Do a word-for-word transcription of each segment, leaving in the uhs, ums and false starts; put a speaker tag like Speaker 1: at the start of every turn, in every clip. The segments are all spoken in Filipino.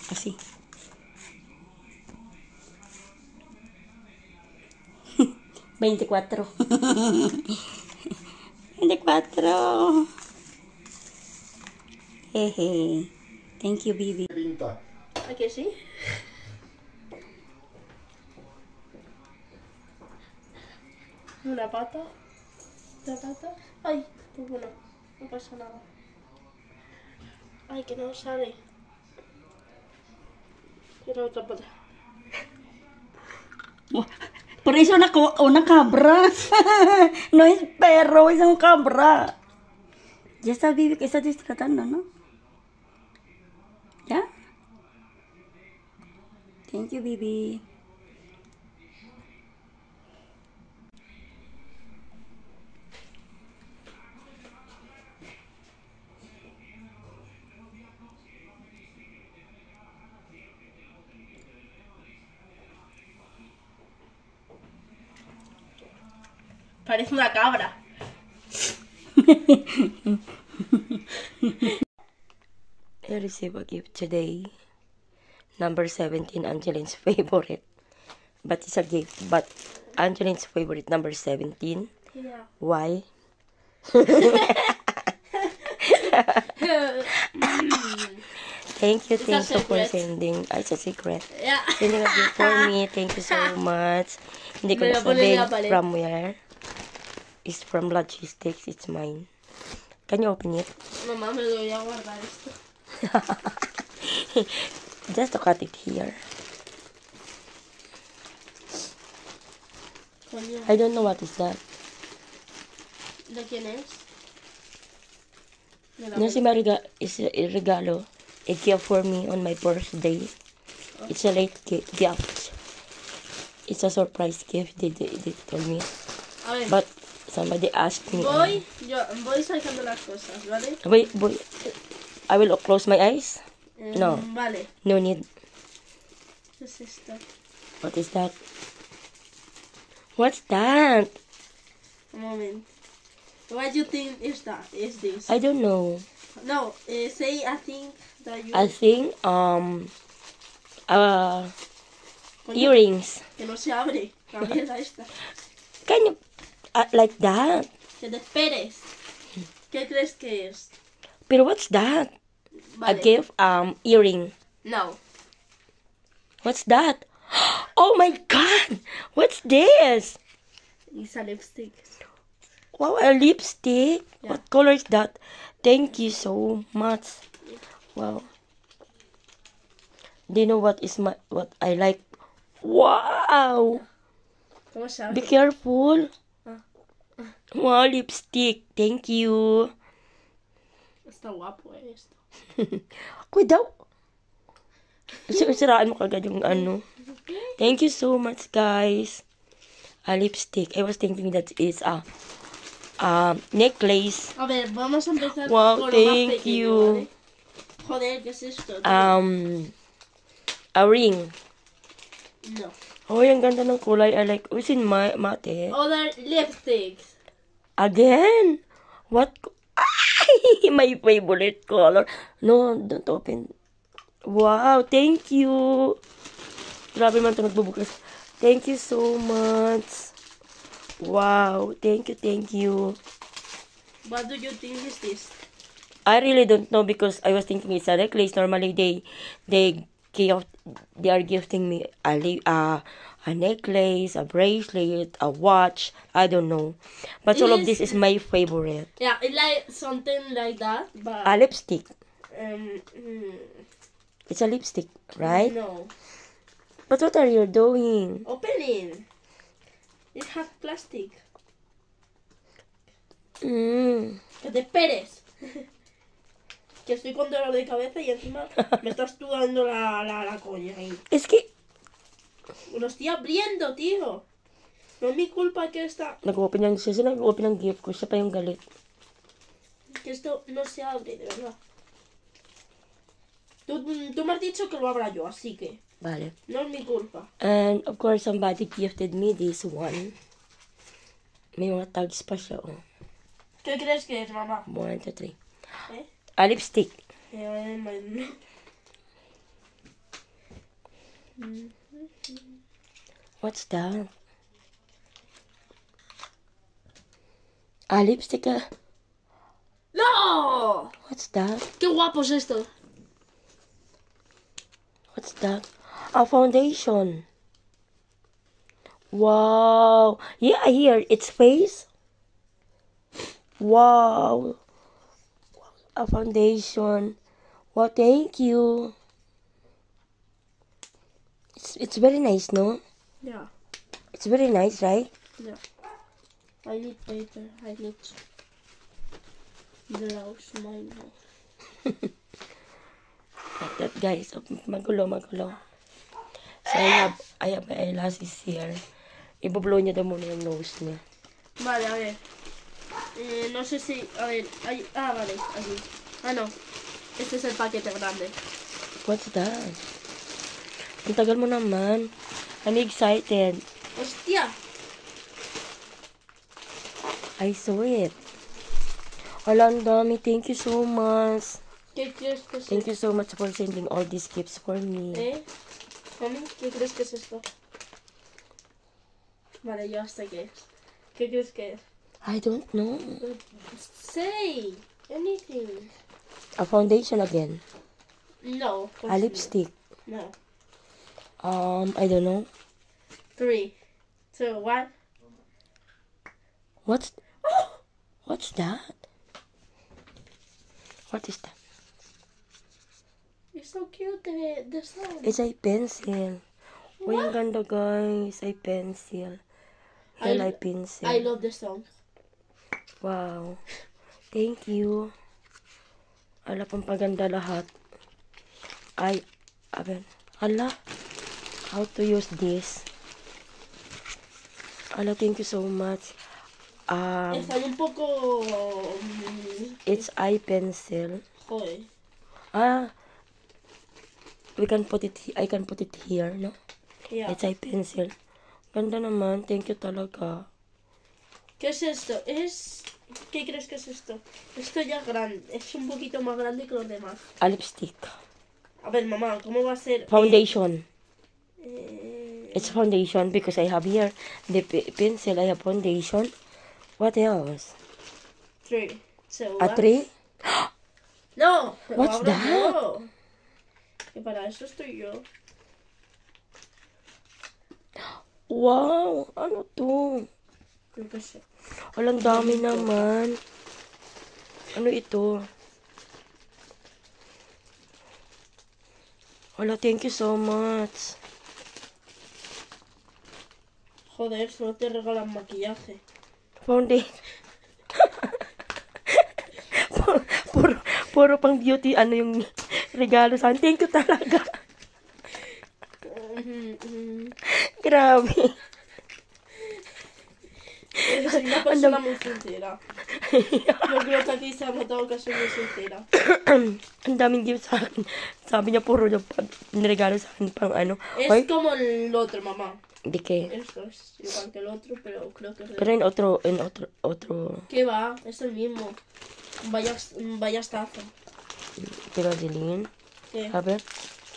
Speaker 1: Así. veinticuatro. veinticuatro. Jeje. Thank you, Bibi.
Speaker 2: ¿A que sí? Una pata. Una pata. Ay, pues bueno, no pasa nada. Ay, que no sale. Quiero otra pata.
Speaker 1: Pero es una, una cabra. No es perro, es un cabra. Ya estás, Bibi, que estás destratando, ¿no? ¿Ya? Thank you, Bibi.
Speaker 2: Parece una cabra.
Speaker 3: I received a gift today. Number seventeen, Angeline's favorite. But it's a gift. But Angeline's favorite, number seventeen.
Speaker 2: Yeah.
Speaker 3: Why? Thank you,
Speaker 2: It's a
Speaker 3: thank you for
Speaker 2: secret.
Speaker 3: sending. Ah, it's a secret.
Speaker 2: Yeah.
Speaker 3: Sending a gift for me. Thank you so much. Hindi ko
Speaker 2: Me
Speaker 3: na
Speaker 2: la pone en la
Speaker 3: sabihin
Speaker 2: pared.
Speaker 3: from where. It's from Logistics. It's mine. Can you open it?
Speaker 2: Mamá, me lo voy a guardar esto.
Speaker 3: Just to cut it here.
Speaker 2: Coño.
Speaker 3: I don't know what is that.
Speaker 2: ¿De quién es? De la
Speaker 3: No, si Mariga is a a regalo. A gift for me on my birthday. It's a late gi- gift. It's a surprise gift, they, they, they told me.
Speaker 2: A ver,
Speaker 3: But somebody asked me.
Speaker 2: voy, yo voy sacando las cosas, ¿vale?
Speaker 3: um, Wait, boy. I will close my eyes.
Speaker 2: Eh,
Speaker 3: No.
Speaker 2: Vale,
Speaker 3: No need.
Speaker 2: ¿qué es esto?
Speaker 3: What is that? What's that?
Speaker 2: Un momento. What do you think is that? Is this?
Speaker 3: I don't know.
Speaker 2: No, eh, say I think that you...
Speaker 3: I think, um, uh,
Speaker 2: Coño,
Speaker 3: earrings.
Speaker 2: que no se abre. La mierda esta.
Speaker 3: Can you, uh, like that?
Speaker 2: Que te esperes. ¿Qué crees que es?
Speaker 3: Pero what's that?
Speaker 2: Vale.
Speaker 3: A gift, um, earring.
Speaker 2: No.
Speaker 3: What's that? Oh my god! What's this?
Speaker 2: It's a lipstick.
Speaker 3: Wow, a lipstick.
Speaker 2: Yeah.
Speaker 3: What color is that? Thank you so much. Wow. Do you know what is my what I like? Wow!
Speaker 2: ¿Cómo se
Speaker 3: Be
Speaker 2: abre?
Speaker 3: careful.
Speaker 2: Ah.
Speaker 3: Wow, lipstick. Thank you.
Speaker 2: Está guapo eh, esto.
Speaker 3: Cuidado. Sir, siraan mo kagad yung ano. Thank you so much, guys. A lipstick. I was thinking that is a a necklace.
Speaker 2: A ver, vamos a empezar
Speaker 3: Wow,
Speaker 2: con lo más
Speaker 3: thank
Speaker 2: pequeño,
Speaker 3: you.
Speaker 2: ¿vale? Joder, ¿qué es esto? tío?
Speaker 3: Um, a ring.
Speaker 2: No.
Speaker 3: Oh, ang ganda ng kulay. I like. Uy, sin ma mate.
Speaker 2: Other lipsticks.
Speaker 3: Again? What? Ay, my favorite color. No, don't open. Wow, thank you. Grabe man ito nagbubukas. Thank you so much. Wow, thank you, thank you.
Speaker 2: What do you think is this?
Speaker 3: I really don't know because I was thinking it's a necklace. Normally they they give they are gifting me a li- uh, a necklace, a bracelet, a watch. I don't know, but
Speaker 2: It
Speaker 3: all of
Speaker 2: is-
Speaker 3: this is my favorite.
Speaker 2: Yeah, it's like something like that, but
Speaker 3: A lipstick.
Speaker 2: um, mm,
Speaker 3: It's a lipstick, right?
Speaker 2: no.
Speaker 3: But what are you doing?
Speaker 2: Opening. It has plastic.
Speaker 3: Mm.
Speaker 2: Que te esperes. Que estoy con dolor de cabeza y encima me estás tú dando la, la, la coña ahí.
Speaker 3: Es que
Speaker 2: Lo estoy abriendo, tío. No es mi culpa que esta,
Speaker 3: nag-open yung siya, nag-open ng gift ko, siya pa yung galit.
Speaker 2: que esto no se abre, de verdad. Tú, tú me has dicho que lo abra yo, así que
Speaker 3: Vale.
Speaker 2: no es mi culpa.
Speaker 3: And of course, somebody gifted me this one. May mga tags pa siya, oh.
Speaker 2: ¿Qué crees que es, mamá?
Speaker 3: One, two, three.
Speaker 2: ¿Eh?
Speaker 3: A lipstick.
Speaker 2: Eh, man.
Speaker 3: What's that? Ah, lipstick. ah.
Speaker 2: ¡No!
Speaker 3: What's that?
Speaker 2: ¡Qué guapo es esto!
Speaker 3: What's that? A foundation. Wow. Yeah, here. It's face. Wow. A foundation. Wow, thank you. It's, it's very nice, no?
Speaker 2: Yeah.
Speaker 3: It's very nice, right?
Speaker 2: Yeah. I need paper. I need blouse mine.
Speaker 3: Like that, guys. Magulo, magulo. So, I have, I have my eyelashes here. Ibublow niya daw muna yung nose niya.
Speaker 2: Vale, a ver. Eh, no sé si... A ver, hay... Ah, vale, aquí. Ah, no. Este es el paquete grande.
Speaker 3: What's that? Ang tagal mo naman. I'm excited.
Speaker 2: ¡Hostia!
Speaker 3: I saw it. Wala, ang dami. Thank you so much.
Speaker 2: ¿Qué crees que es
Speaker 3: Thank you so much for sending all these gifts for me.
Speaker 2: ¿Eh? Mami, ¿qué crees que es esto? Vale, yo hasta qué es. ¿Qué crees que es?
Speaker 3: I don't know.
Speaker 2: Say anything.
Speaker 3: A foundation again.
Speaker 2: No.
Speaker 3: A lipstick.
Speaker 2: No.
Speaker 3: Um, I don't know.
Speaker 2: Three, two, one.
Speaker 3: What's What's that? What is that?
Speaker 2: It's so cute, the, the song.
Speaker 3: It's a pencil. Uy, ang ganda, guys. Ay pencil. Yan
Speaker 2: I-
Speaker 3: ay pencil.
Speaker 2: I love the song.
Speaker 3: Wow. Thank you. Ala, pampaganda lahat. Ay, aben. Ala, how to use this? Ala, thank you so much. Um,
Speaker 2: Está un poco... mm,
Speaker 3: it's eye pencil.
Speaker 2: Joder.
Speaker 3: Ah, we can put it, he- I can put it here, no?
Speaker 2: Yeah.
Speaker 3: It's eye pencil. Ganda naman, thank you talaga.
Speaker 2: ¿Qué es esto? Es... ¿Qué crees que es esto? Esto ya es grande. Es un poquito más grande que los demás.
Speaker 3: A lipstick.
Speaker 2: A ver, mamá, ¿cómo va a ser?
Speaker 3: Foundation.
Speaker 2: Eh,
Speaker 3: It's foundation because I have here the pe- pencil, I have foundation. What else?
Speaker 2: three, two,
Speaker 3: A
Speaker 2: one.
Speaker 3: tree?
Speaker 2: ¡No!
Speaker 3: What's
Speaker 2: Ahora
Speaker 3: that?
Speaker 2: yo. Que para eso estoy yo.
Speaker 3: Wow, ano to?
Speaker 2: Yo qué sé.
Speaker 3: Walang dami naman. Ano ito? Wala, thank you so much.
Speaker 2: Joder, solo te regalan maquillaje.
Speaker 3: Foundation. puro, puro, puro pang beauty, ano yung regalo sa akin. Thank you talaga.
Speaker 2: Mm, mm.
Speaker 3: Grabe.
Speaker 2: Eres una persona muy sincera. Yo creo que aquí se ha notado que soy muy sincera.
Speaker 3: Ang daming gift sa akin. Sabi niya puro yung pag niregalo sa akin pang ano.
Speaker 2: Es
Speaker 3: Hoy,
Speaker 2: como el otro, mamá.
Speaker 3: di que.
Speaker 2: Esto es igual que el otro, pero creo que es el
Speaker 3: Pero en otro, en otro, otro.
Speaker 2: ¿Qué va? Es el mismo. Vaya, vaya estafa.
Speaker 3: Pero Jeline.
Speaker 2: ¿Qué?
Speaker 3: A ver.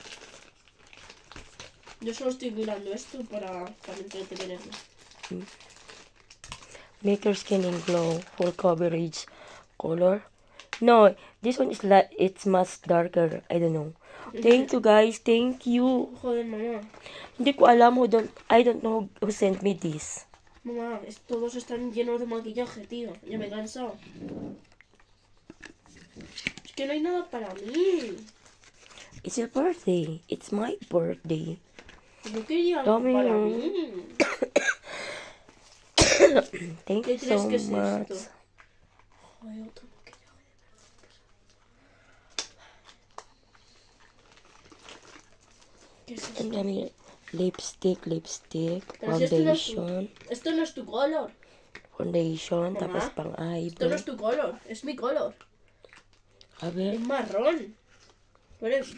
Speaker 2: Yo solo estoy mirando esto para, para entretenerme.
Speaker 3: Make your skin in glow. Full coverage. Color. No, this one is like, it's much darker. I don't know. Thank you guys. Thank you.
Speaker 2: Joder, mamá.
Speaker 3: Hindi ko alam who don't, I don't know who sent me this.
Speaker 2: Mamá, es- todos están llenos de maquillaje, tío. Ya me he cansado. Es que no hay nada para mí.
Speaker 3: It's your birthday. It's my birthday.
Speaker 2: Yo quería algo
Speaker 3: Dame
Speaker 2: para
Speaker 3: un-
Speaker 2: mí.
Speaker 3: Thank
Speaker 2: ¿Qué
Speaker 3: you
Speaker 2: crees
Speaker 3: so
Speaker 2: que es
Speaker 3: much.
Speaker 2: esto? Joder, otro maquillaje. ¿Qué es
Speaker 3: Ang
Speaker 2: esto?
Speaker 3: dami. Lipstick, lipstick,
Speaker 2: Pero si esto no es tu-
Speaker 3: foundation,
Speaker 2: Esto no es tu color.
Speaker 3: foundation,
Speaker 2: Mamá,
Speaker 3: tapos pang
Speaker 2: Esto no
Speaker 3: eyebrow.
Speaker 2: es tu color. Es mi color.
Speaker 3: A ver,
Speaker 2: Es marrón. Tú eres...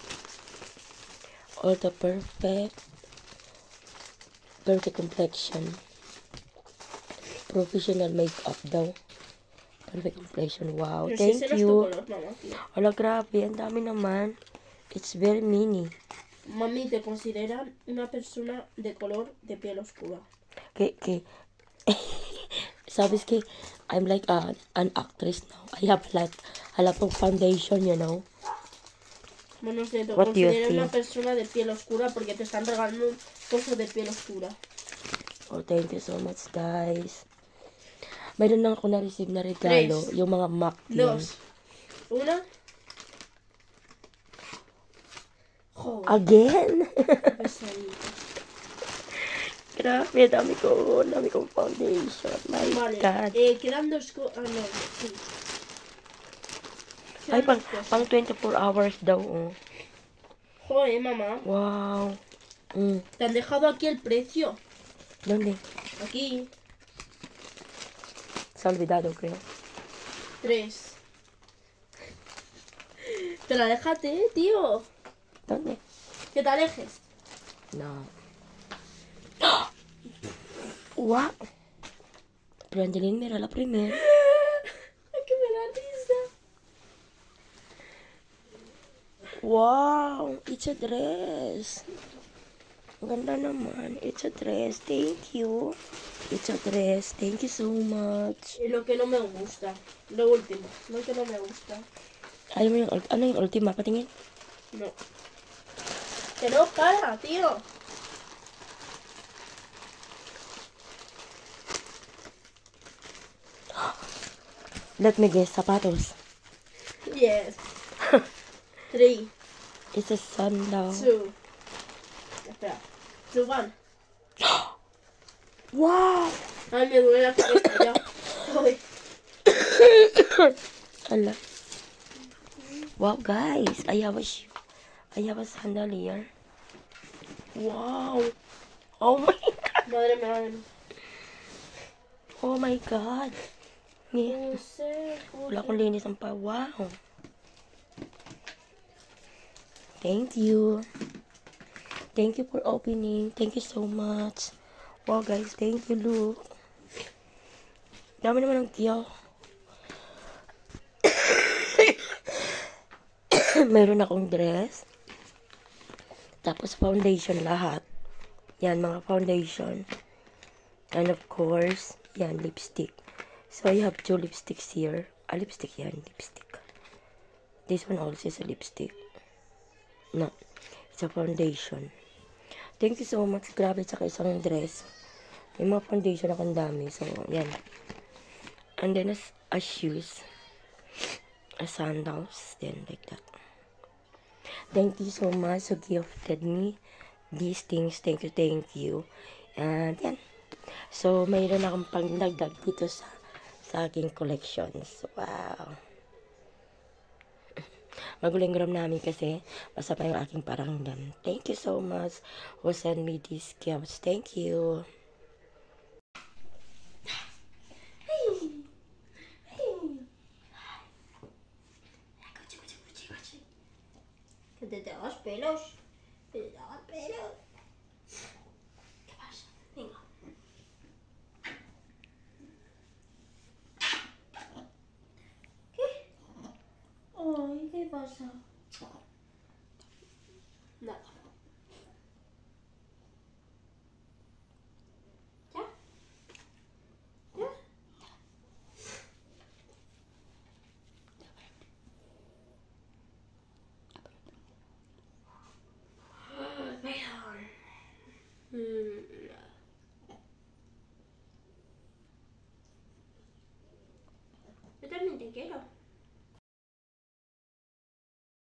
Speaker 3: all the perfect, perfect complexion. Professional makeup daw. Perfect complexion, wow,
Speaker 2: Pero si
Speaker 3: thank
Speaker 2: ese no es tu
Speaker 3: you.
Speaker 2: color, mamá, tío.
Speaker 3: Wala, grabe, ang dami naman. It's very mini.
Speaker 2: Mami, te consideran una persona de color de piel oscura.
Speaker 3: Que, que, sabes que I'm like a, an actress now. I have like a lot of foundation, you know.
Speaker 2: Bueno, no sé, te
Speaker 3: What do you
Speaker 2: consideran una
Speaker 3: think?
Speaker 2: persona de piel oscura porque te están regalando cosas de piel oscura.
Speaker 3: Oh, thank you so much, guys. Mayroon lang ako na-receive na regalo.
Speaker 2: Tres.
Speaker 3: Yung mga Mac yun.
Speaker 2: Dos. Una. Joder,
Speaker 3: Again?
Speaker 2: pesadito.
Speaker 3: Grabe, dami ko. Dami kong foundation. My
Speaker 2: Vale,
Speaker 3: God.
Speaker 2: eh, quedan dos cosas. Ah, no, sí.
Speaker 3: Ay,
Speaker 2: Quedan
Speaker 3: pang,
Speaker 2: dos cosas.
Speaker 3: pang twenty-four hours daw. Oh.
Speaker 2: Joder, mamá.
Speaker 3: Wow. Mm.
Speaker 2: Te han dejado aquí el precio.
Speaker 3: ¿Dónde?
Speaker 2: Aquí.
Speaker 3: Se ha olvidado, creo.
Speaker 2: Tres. Pero aléjate, tío.
Speaker 3: ¿Dónde?
Speaker 2: Que te alejes.
Speaker 3: No. Wow. Pero Angeline, mira la primera.
Speaker 2: Ay, que me da risa.
Speaker 3: Wow. It's a dress. Ang ganda naman. It's a dress. Thank you. It's a dress. Thank you so much.
Speaker 2: Es lo que no me gusta. Lo último. Lo que no me gusta.
Speaker 3: Ayaw mo yung, ult- ano yung ultima? Patingin.
Speaker 2: No. Que no, para, tío.
Speaker 3: Let me guess. Sapatos.
Speaker 2: Yes. Three,
Speaker 3: It's a sandal.
Speaker 2: two. Espera. Two, one.
Speaker 3: Wow.
Speaker 2: Ay, me duele la cabeza ya. Joder.
Speaker 3: Ala. Wow, guys. I have a shoe. I have a sandal here. Wow. Oh my God.
Speaker 2: Madre mía, madre mía.
Speaker 3: Oh my God. Yeah.
Speaker 2: No sé.
Speaker 3: Wala akong linis ang pa. Wow. Thank you. Thank you for opening. Thank you so much. Wow, guys. Thank you, look. Dami naman ng kiyaw. Meron akong dress. Tapos foundation lahat. Yan, mga foundation. And of course, yan, lipstick. So, I have two lipsticks here. Ah, lipstick yan, lipstick. This one also is a lipstick. No, it's a foundation. Thank you so much. Grabe, tsaka isang dress. May mga foundation akong dami. So, yan. And then, as, as shoes. As sandals. Then, like that. Thank you so much who gifted me these things. Thank you, thank you. And, yan. So, mayroon akong pangdagdag dito sa, sa aking collections. Wow. Maguling gram namin kasi basta pa yung aking parangram. Thank you so much who sent me these gifts. Thank you.
Speaker 2: Que te tengas pelos. Que te tengas pelos. ¿Qué pasa? Venga. ¿Qué? Ay, ¿qué pasa? Nada. ¿Ya? ¿Ya? Mm, yo también te quiero.